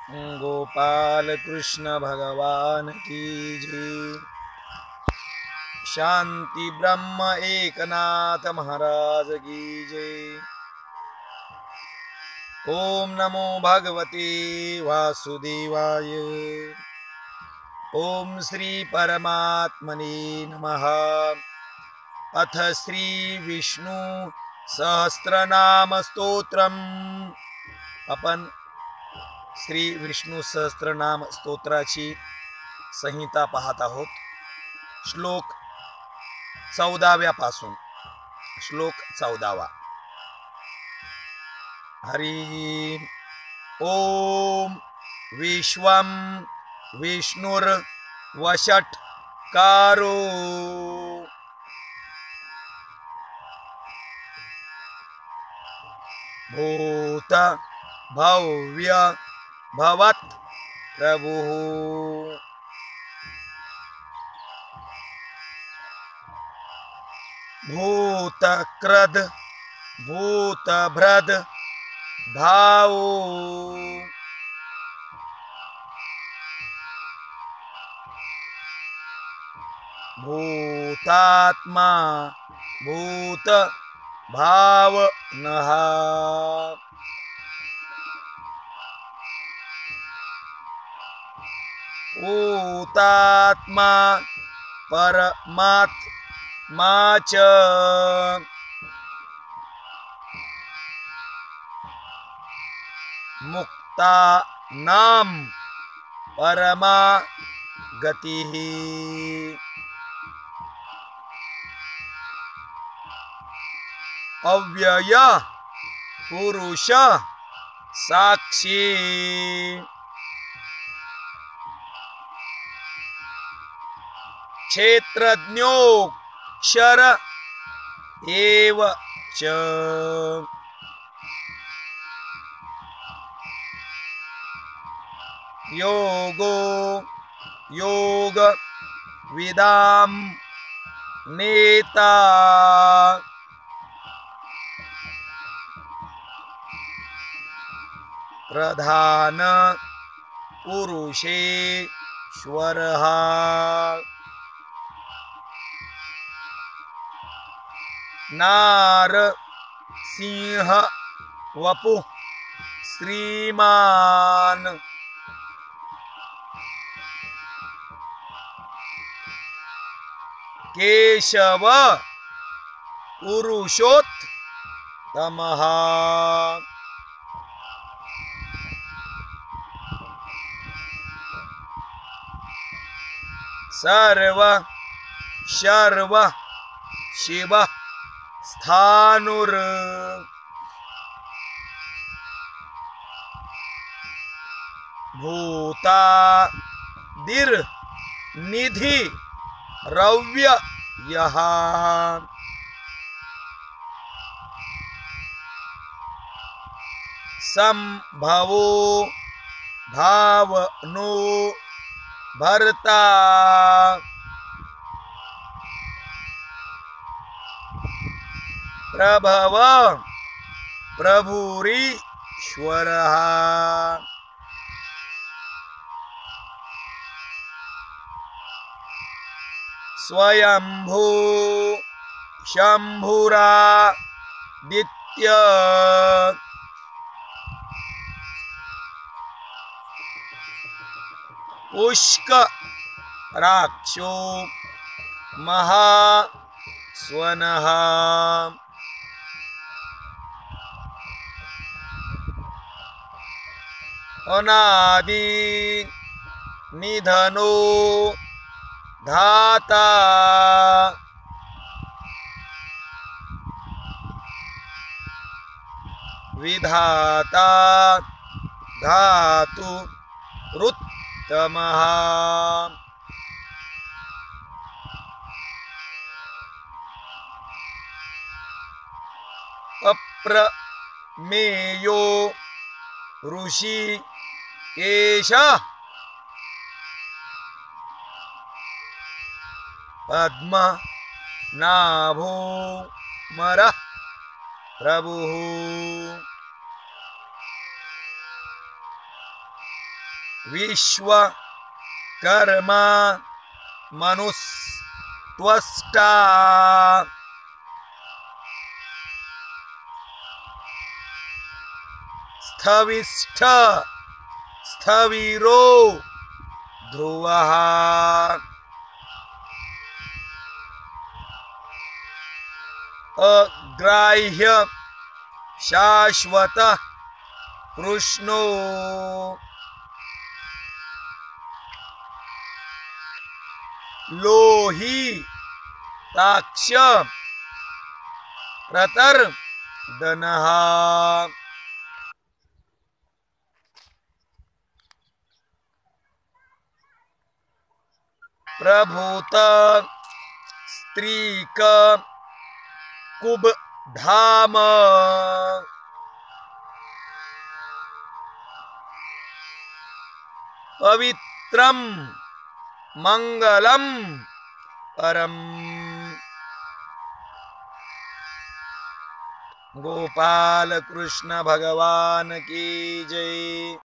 गोपाल कृष्ण भगवान की जय। शांति ब्रह्म एकनाथ महाराज की जय। ओम नमो भगवते वासुदेवाय। ओम श्री परमात्मने नमः। अथ श्री विष्णु सहस्त्रनाम स्तोत्रम। आपण श्री विष्णु सहस्त्रनाम स्तोत्राची संहिता पाहत आहोत। श्लोक 14व्या पासून श्लोक 14वा। हरि ओम विश्वम विष्णुर वषट्कारो भूत भव्य भवत् प्रभुः। भूतक्रद भूतभ्रद भावो भूतात्मा भूत भावनः। भूतात्मा परमात्मा च मुक्तानां परमा गतिः। अव्यय पुरुष साक्षी क्षेत्रज्ञोक्षर एव च। योगो योग विदाम नेता प्रधान पुरुषेश्वरः। नार सिंह वपुः श्रीमान केशव पुरुषोत्तमः। सर्व शर्व शिव स्थानुर भूतादिर निधि रव्य यः। संभवो भावनो भर्ता प्रभव प्रभुरीश्वरः। स्वयंभू शंभुरादित्य पुष्कराक्षो महास्वनः। अनादि निधनो धाता विधाता धातु रुत्तमः। अप्रमेयो ऋषि केश पद्म नाभो मरः प्रभुः। विश्वकर्मा मनुस्त्वष्टा स्थविष्ठ स्थविरो ध्रुवः अग्राह्य शाश्वत कृष्णो लोही ताक्ष प्रतर्दनः प्रभूत स्त्रीक कुबधाम पवित्रम मंगलम परम। गोपाल कृष्ण भगवान की जय।